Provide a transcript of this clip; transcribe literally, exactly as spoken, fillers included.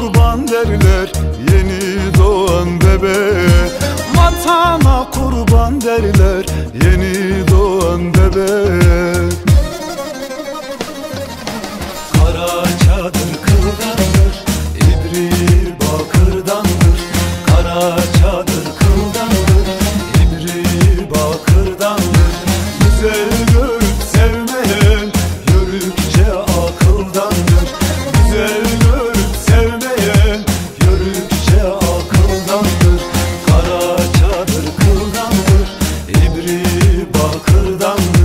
kurban derler yeni doğan bebeğe. Vatana kurban derler yeni doğan bebeğe. Kara çadır kıldandır, ibri bakırdandır. Kara çadır kıldandır, ibri bakırdandır. Güzel görüp sevmeyen yörükçe akıldandır. Güzel görüp sevmeyen yörükçe akıldandır. Kara çadır kıldandır, ibri bakırdandır.